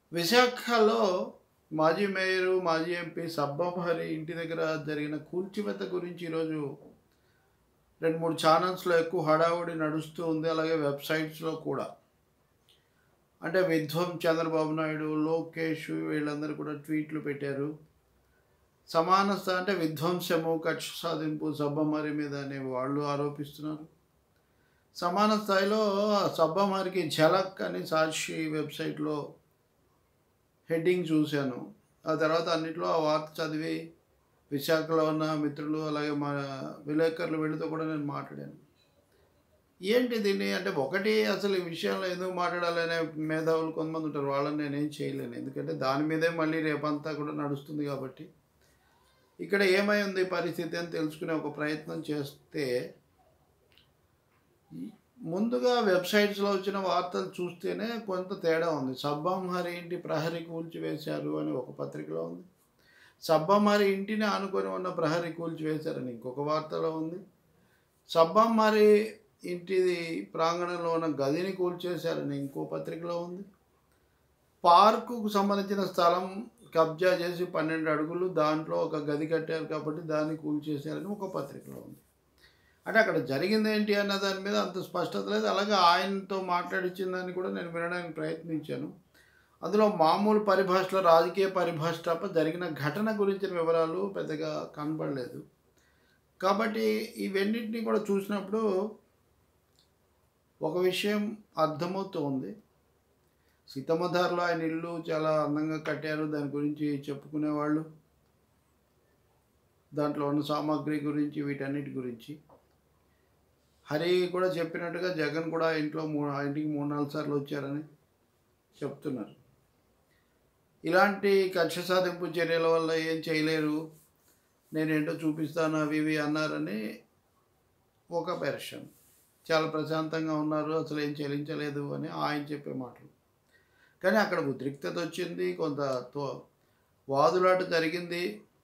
విశాఖలో మాజీ మేయరు, మాజీ ఎంపీ సబ్బం హరి ఇంటి దగ్గర జరిగిన కూల్చివేత గురించి ఈరోజు 2, 3 ఛానల్స్‌లో ఎక్కువ హడావుడి నడుస్తూ ఉంది. అలాగే వెబ్‌సైట్స్‌లో కూడా. అంటే చంద్రబాబు నాయుడు, లోకేష్ వీళ్ళందరూ కూడా ట్వీట్లు పెట్టారు. అంటే విధ్వంసము, కక్ష సాధింపు సబ్బం హరి మీద అని వాళ్ళు ఆరోపిస్తున్నారు. సమాన స్థాయిలో సబ్బం హరికి ఝలక్ అని సాక్షి వెబ్‌సైట్‌లో హెడ్డింగ్ చూశాను. ఆ తర్వాత అన్నిట్లో ఆ వార్త చదివి విశాఖలో ఉన్న మిత్రులు అలాగే మా విలేకరులు వీళ్ళతో కూడా నేను మాట్లాడాను. ఏంటి దీన్ని అంటే ఒకటి అసలు ఈ విషయంలో ఎందుకు మాట్లాడాలనే మేధావులు కొంతమంది ఉంటారు. వాళ్ళని నేనేం చేయలేను. ఎందుకంటే దాని మీదే మళ్ళీ రేపంతా కూడా నడుస్తుంది కాబట్టి. ఇక్కడ ఏమై ఉంది పరిస్థితి అని తెలుసుకునే ఒక ప్రయత్నం చేస్తే ముందుగా వెబ్‌సైట్స్‌లో వచ్చిన వార్తలు చూస్తేనే కొంత తేడా ఉంది. సబ్బం హరి ఇంటి ప్రహరీ కూల్చివేశారు అని ఒక పత్రికలో ఉంది. సబ్బం హరి ఇంటిని ఆనుకొని ఉన్న ప్రహరీ కూల్చివేశారని ఇంకొక వార్తలో ఉంది. సబ్బం హరి ఇంటిది ప్రాంగణంలో ఉన్న గదిని కూల్చేశారని ఇంకో పత్రికలో ఉంది. పార్కుకు సంబంధించిన స్థలం కబ్జా చేసి 12 అడుగులు దాంట్లో ఒక గది కట్టారు కాబట్టి దాన్ని కూల్చేశారని ఒక పత్రికలో ఉంది. అంటే అక్కడ జరిగిందేంటి అన్న దాని మీద అంత స్పష్టత లేదు. అలాగే ఆయనతో మాట్లాడించిన దాన్ని కూడా నేను వినడానికి ప్రయత్నించాను. అందులో మామూలు పరిభాషలో రాజకీయ పరిభాష తప్ప జరిగిన ఘటన గురించిన వివరాలు పెద్దగా కనబడలేదు. కాబట్టి ఇవన్నిటిని కూడా చూసినప్పుడు ఒక విషయం అర్థమవుతోంది. సీతమ్మధారలో ఆయన ఇల్లు చాలా అందంగా కట్టారు. దాని గురించి చెప్పుకునేవాళ్ళు. దాంట్లో ఉన్న సామాగ్రి గురించి వీటన్నిటి గురించి. హరి కూడా చెప్పినట్టుగా జగన్ కూడా ఆ ఇంటికి 3, 4 సార్లు వచ్చారని చెప్తున్నారు. ఇలాంటి కక్ష సాధింపు చర్యల వల్ల ఏం చేయలేరు, నేనేంటో చూపిస్తాను అవి ఇవి అన్నారని ఒక వెర్షన్. చాలా ప్రశాంతంగా ఉన్నారు, అసలు ఏం చెల్లించలేదు అని ఆయన చెప్పే మాటలు. కానీ అక్కడ ఉద్రిక్తత వచ్చింది, కొంత వాదులాట జరిగింది.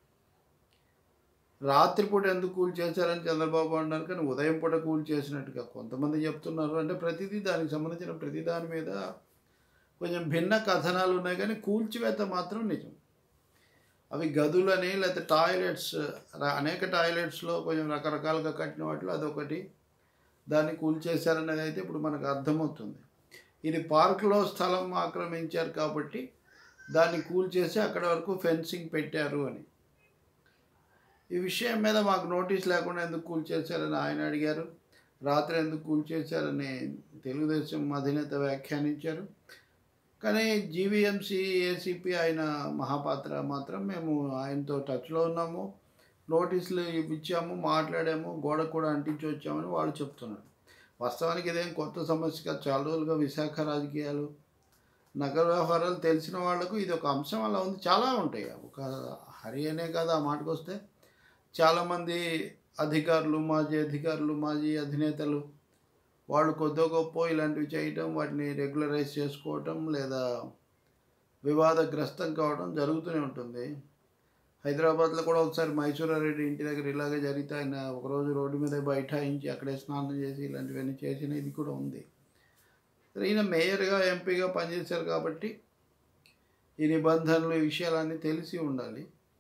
రాత్రిపూట ఎందుకు కూల్చేశారని చంద్రబాబు అన్నారు, కానీ ఉదయం పూట కూల్చేసినట్టుగా కొంతమంది చెప్తున్నారు. అంటే ప్రతిదీ దానికి సంబంధించిన ప్రతి దాని మీద కొంచెం భిన్న కథనాలు ఉన్నాయి, కానీ కూల్చివేత మాత్రం నిజం. అవి గదులని లేకపోతే టాయిలెట్స్, అనేక టాయిలెట్స్లో కొంచెం రకరకాలుగా కట్టిన వాటిలో అదొకటి. దాన్ని కూల్చేశారనేది అయితే ఇప్పుడు మనకు అర్థమవుతుంది. ఇది పార్కులో స్థలం ఆక్రమించారు కాబట్టి దాన్ని కూల్చేసి అక్కడ వరకు ఫెన్సింగ్ పెట్టారు అని. ఈ విషయం మీద మాకు నోటీస్ లేకుండా ఎందుకు కూల్చేశారని ఆయన అడిగారు. రాత్రి ఎందుకు కూల్చేశారని తెలుగుదేశం అధినేత వ్యాఖ్యానించారు. కానీ జీవీఎంసీ ఏసీపీ ఆయన మహాపాత్ర మాత్రం మేము ఆయనతో టచ్లో ఉన్నాము, నోటీసులు ఇచ్చాము, మాట్లాడాము, గోడ కూడా అంటించి వచ్చామని వాళ్ళు చెప్తున్నారు. వాస్తవానికి ఇదేం కొత్త సమస్య కాదు. చాలా రోజులుగా విశాఖ రాజకీయాలు, నగర వ్యవహారాలు తెలిసిన వాళ్లకు ఇది ఒక అంశం అలా ఉంది. చాలా ఉంటాయి. ఒక హరి అనే కాదు, ఆ మాటకు వస్తే చాలామంది అధికారులు, మాజీ అధినేతలు వాళ్ళు కొద్దో గొప్ప ఇలాంటివి చేయటం, వాటిని రెగ్యులరైజ్ చేసుకోవటం లేదా వివాదగ్రస్తం కావడం జరుగుతూనే ఉంటుంది. హైదరాబాద్లో కూడా ఒకసారి మైసూరారెడ్డి ఇంటి దగ్గర ఇలాగే జరిగితే ఆయన ఒకరోజు రోడ్డు మీద బైఠాయించి అక్కడే స్నానం చేసి ఇలాంటివన్నీ చేసిన ఇది కూడా ఉంది. ఈయన మేయర్గా, ఎంపీగా పనిచేశారు కాబట్టి ఈ నిబంధనలు, ఈ విషయాలన్నీ తెలిసి ఉండాలి.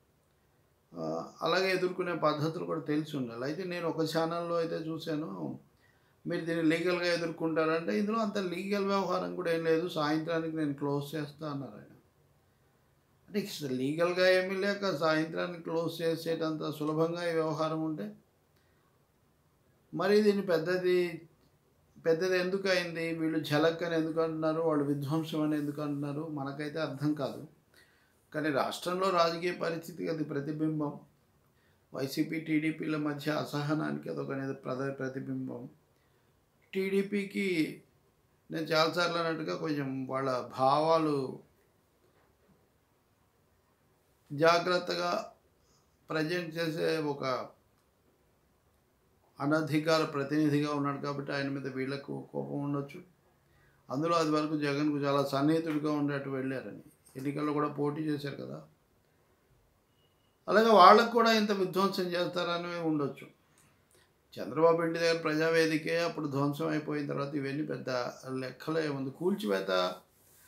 అలాగే ఎదుర్కొనే పద్ధతులు కూడా తెలిసి ఉండాలి. అయితే నేను ఒక ఛానల్లో అయితే చూశాను, మీరు దీన్ని లీగల్గా ఎదుర్కొంటారంటే ఇందులో అంత లీగల్ వ్యవహారం కూడా ఏం లేదు, సాయంత్రానికి నేను క్లోజ్ చేస్తా అన్నారు ఆయన. అంటే లీగల్గా ఏమీ లేక సాయంత్రానికి క్లోజ్ చేసేటంత సులభంగా ఈ వ్యవహారం ఉంటే మరి దీన్ని పెద్దది ఎందుకు అయింది, వీళ్ళు ఝలక్ అని ఎందుకు అంటున్నారు, వాళ్ళు విధ్వంసం అని ఎందుకు అంటున్నారు, మనకైతే అర్థం కాదు. కానీ రాష్ట్రంలో రాజకీయ పరిస్థితికి అది ప్రతిబింబం. వైసీపీ టీడీపీల మధ్య అసహనానికి అదొక ప్రతిబింబం. టీడీపీకి నేను చాలాసార్లు అన్నట్టుగా కొంచెం వాళ్ళ భావాలు జాగ్రత్తగా ప్రజెంట్ చేసే ఒక అనధికార ప్రతినిధిగా ఉన్నాడు కాబట్టి ఆయన మీద వీళ్లకు కోపం ఉండొచ్చు. అందులో అది వరకు జగన్కు చాలా సన్నిహితుడిగా ఉండేట్టు వెళ్ళారని, ఎన్నికల్లో కూడా పోటీ చేశారు కదా, అలాగే వాళ్ళకు కూడా ఇంత విధ్వంసం చేస్తారని ఉండొచ్చు. చంద్రబాబు ఇంటి దగ్గర ప్రజావేదికే అప్పుడు ధ్వంసం అయిపోయిన తర్వాత ఇవన్నీ పెద్ద లెక్కలో ఏముంది. కూల్చివేత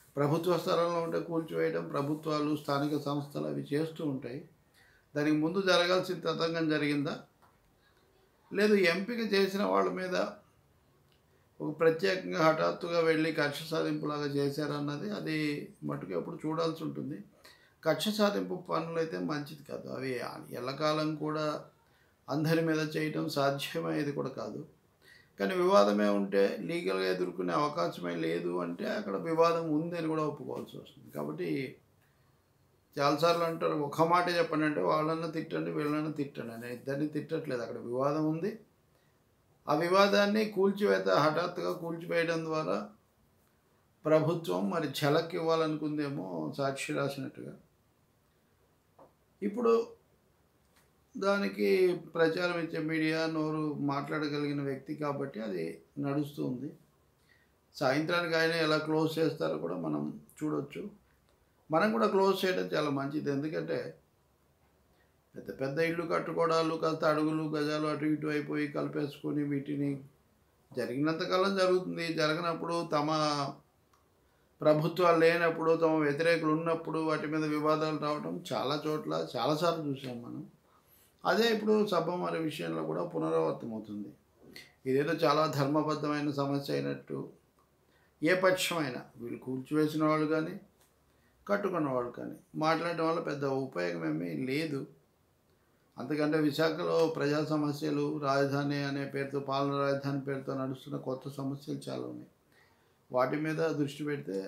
ప్రభుత్వ స్థలంలో ఉంటే కూల్చివేయడం ప్రభుత్వాలు, స్థానిక సంస్థలు అవి చేస్తూ ఉంటాయి. దానికి ముందు జరగాల్సిన తతంగం జరిగిందా? లేదు ఎంపిక చేసిన వాళ్ళ మీద ఒక ప్రత్యేకంగా హఠాత్తుగా వెళ్ళి కక్ష సాధింపులాగా చేశారన్నది అది మటుకు ఎప్పుడు చూడాల్సి ఉంటుంది. కక్ష సాధింపు పనులైతే మంచిది కాదు. అవి ఎల్లకాలం కూడా అందరి మీద చేయటం సాధ్యమయ్యేది కూడా కాదు. కానీ వివాదమే ఉంటే లీగల్గా ఎదుర్కొనే అవకాశమే లేదు అంటే అక్కడ వివాదం ఉందని కూడా ఒప్పుకోవాల్సి వస్తుంది. కాబట్టి చాలాసార్లు అంటారు, ఒక మాట చెప్పండి అంటే వాళ్ళన్నా తిట్టండి, వీళ్ళన్నా తిట్టండి అని. ఇద్దరిని తిట్టట్లేదు, అక్కడ వివాదం ఉంది. ఆ వివాదాన్ని హఠాత్తుగా కూల్చివేయడం ద్వారా ప్రభుత్వం మరి ఝలక్ ఇవ్వాలనుకుందేమో సాక్షి రాసినట్టుగా. ఇప్పుడు దానికి ప్రచారం ఇచ్చే మీడియా, నోరు మాట్లాడగలిగిన వ్యక్తి కాబట్టి అది నడుస్తుంది. సాయంత్రానికి ఆయన ఎలా క్లోజ్ చేస్తారో కూడా మనం చూడొచ్చు. మనం కూడా క్లోజ్ చేయడం చాలా మంచిది. ఎందుకంటే పెద్ద పెద్ద ఇళ్ళు కట్టుకోవడాలు, కాస్త అడుగులు గజాలు అటు ఇటు అయిపోయి కలిపేసుకొని వీటిని జరిగినంతకాలం జరుగుతుంది. జరగనప్పుడు తమ ప్రభుత్వాలు లేనప్పుడు, తమ వ్యతిరేకులు ఉన్నప్పుడు వాటి మీద వివాదాలు రావడం చాలా చోట్ల చాలాసార్లు చూసాం మనం. అదే ఇప్పుడు సబ్బమరి విషయంలో కూడా పునరావృతమవుతుంది. ఇదేదో చాలా ధర్మబద్ధమైన సమస్య అయినట్టు ఏ పక్షమైనా, వీళ్ళు కూల్చివేసిన వాళ్ళు కానీ కట్టుకున్న వాళ్ళు కానీ మాట్లాడడం వల్ల పెద్ద ఉపయోగం ఏమీ లేదు. అంతకంటే విశాఖలో ప్రజా సమస్యలు, రాజధాని అనే పేరుతో, పాలన రాజధాని పేరుతో నడుస్తున్న కొత్త సమస్యలు చాలా ఉన్నాయి. వాటి మీద దృష్టి పెడితే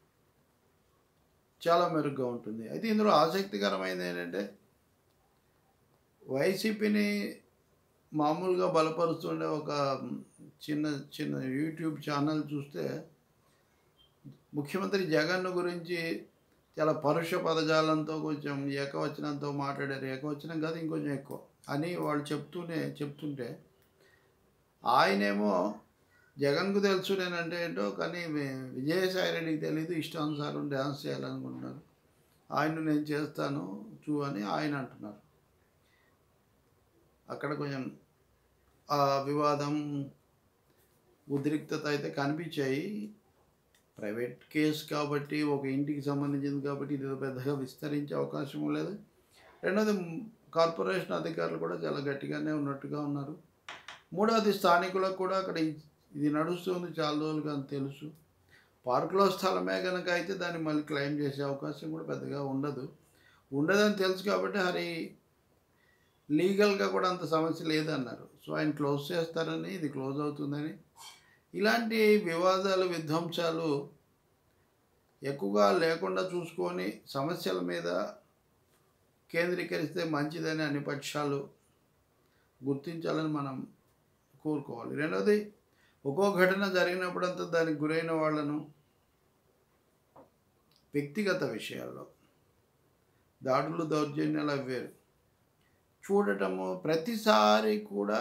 చాలా మెరుగ్గా ఉంటుంది. అయితే ఇందులో ఆసక్తికరమైనది ఏంటంటే వైసీపీని మామూలుగా బలపరుస్తుండే ఒక చిన్న చిన్న యూట్యూబ్ ఛానల్ చూస్తే ముఖ్యమంత్రి జగన్ గురించి చాలా పరుష పదజాలంతో కొంచెం ఏకవచనంతో మాట్లాడారు. ఏకవచనం కాదు, ఇంకొంచెం ఎక్కువ అని వాళ్ళు చెప్తుంటే ఆయనేమో జగన్కు తెలుసు నేనంటే ఏంటో, కానీ విజయసాయి రెడ్డికి తెలీదు, ఇష్టానుసారం డ్యాన్స్ చేయాలనుకుంటున్నారు, ఆయన నేను చేస్తాను అని ఆయన అంటున్నారు. అక్కడ కొంచెం ఆ వివాదం, ఉద్రిక్తత అయితే కనిపించాయి. ప్రైవేట్ కేసు కాబట్టి, ఒక ఇంటికి సంబంధించింది కాబట్టి ఇది పెద్దగా విస్తరించే అవకాశం లేదు. రెండోది కార్పొరేషన్ అధికారులు కూడా చాలా గట్టిగానే ఉన్నట్టుగా ఉన్నారు. మూడవది స్థానికులకు కూడా అక్కడ ఇది నడుస్తుంది చాలా రోజులుగా అని తెలుసు. పార్కులో స్థలమే కనుక అయితే దాన్ని మళ్ళీ క్లెయిమ్ చేసే అవకాశం కూడా పెద్దగా ఉండదని తెలుసు కాబట్టి లీగల్గా కూడా అంత సమస్య లేదన్నారు. సో ఆయన క్లోజ్ చేస్తారని, ఇది క్లోజ్ అవుతుందని. ఇలాంటి వివాదాలు, విధ్వంసాలు ఎక్కువగా లేకుండా చూసుకొని సమస్యల మీద కేంద్రీకరిస్తే మంచిదని అన్ని పక్షాలు గుర్తించాలని మనం కోరుకోవాలి. రెండవది, ఒక్కో ఘటన జరిగినప్పుడంతా దానికి గురైన వాళ్ళను వ్యక్తిగత విషయాల్లో దాడులు, దౌర్జన్యాలు వేరు చూడటము, ప్రతిసారి కూడా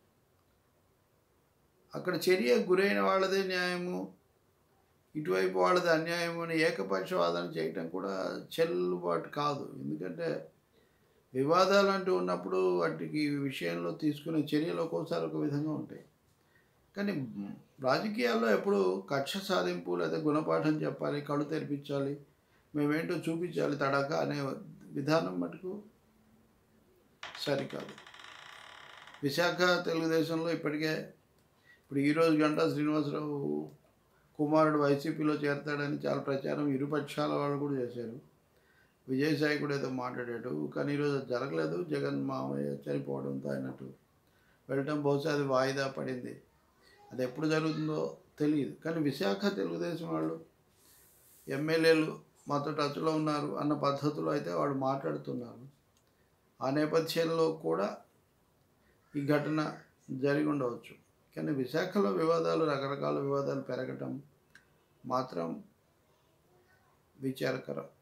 అక్కడ చర్యకు గురైన వాళ్ళదే న్యాయము, ఇటువైపు వాళ్ళది అన్యాయము అని ఏకపక్షవాదన చేయటం కూడా చెల్లుబాటు కాదు. ఎందుకంటే వివాదాలు అంటూ ఉన్నప్పుడు వాటికి విషయంలో తీసుకునే చర్యలు ఒక్కోసారి ఒక విధంగా ఉంటాయి. కానీ రాజకీయాల్లో ఎప్పుడు కక్ష సాధింపు లేదా గుణపాఠం చెప్పాలి, కళ్ళు తెరిపించాలి, మేమేంటో చూపించాలి తడాక అనే విధానం మటుకు సరికాదు. విశాఖ తెలుగుదేశంలో ఇప్పుడు ఈరోజు గంటా శ్రీనివాసరావు కుమారుడు వైసీపీలో చేరతాడని చాలా ప్రచారం ఇరుపక్షాల వాళ్ళు కూడా చేశారు. విజయసాయి కూడా ఏదో మాట్లాడాడు, కానీ ఈరోజు జరగలేదు. జగన్ మామయ్య చనిపోవడంతో ఆయనట్టు వెళ్ళటం, బహుశా అది వాయిదా పడింది. అది ఎప్పుడు జరుగుతుందో తెలియదు. కానీ విశాఖ తెలుగుదేశం వాళ్ళు ఎమ్మెల్యేలు మాతో టచ్లో ఉన్నారు అన్న పద్ధతిలో అయితే వాళ్ళు మాట్లాడుతున్నారు. ఆ నేపథ్యంలో కూడా ఈ ఘటన జరిగి ఉండవచ్చు. కానీ విశాఖలో రకరకాల వివాదాలు పెరగటం మాత్రం విచారకరం.